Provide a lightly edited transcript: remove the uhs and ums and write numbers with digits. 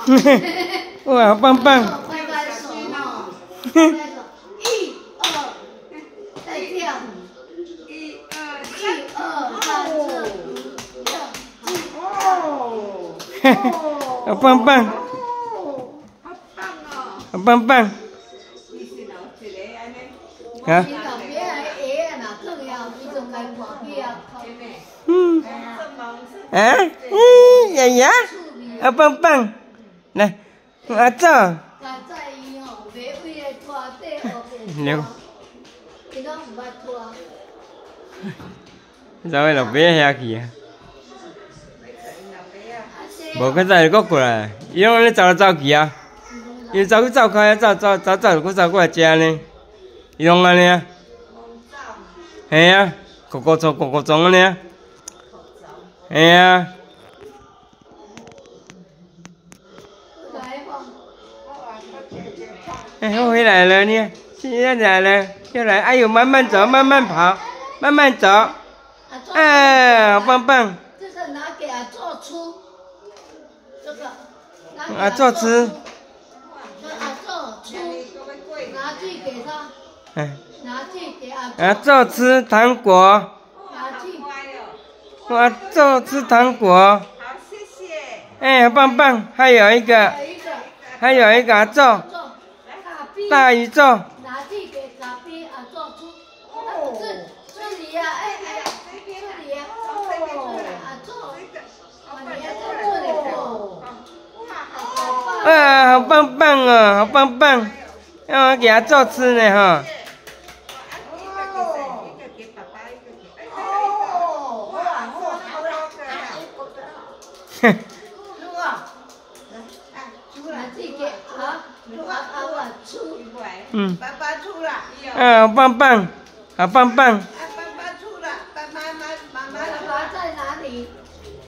哇，好棒棒！ 拍拍手哦，1、2，再跳，1、2、3、4、5、6、7、8。 好棒棒！ 好棒哦！ 好棒棒！啊？嗯。啊？爷爷，好棒棒！来，阿祖。牛。走去路边遐去啊！无，较早就搁过来，伊拢安尼走来走去啊，伊走去走开啊，走，佫走过来食呢，伊拢安尼啊。嘿啊，咕咕撞安尼啊。嘿啊。哎，我回来了呢，现在来了，又来，哎呦，慢慢走，慢慢跑，慢慢走，好棒棒。 这个拿给阿做吃，这个阿做吃。 阿做吃，拿去给他，拿去给阿做吃糖果。 拿去。 阿做吃糖果。好， 谢谢。 哎，好棒棒，还有一个阿做。大宇宙。 拿去给咖啡阿做出，这里呀，这里呀，阿做，你要在这里做， 好棒棒哦，好棒棒，让我给他做吃呢哈。哼。爸爸出了。好棒棒，好棒棒。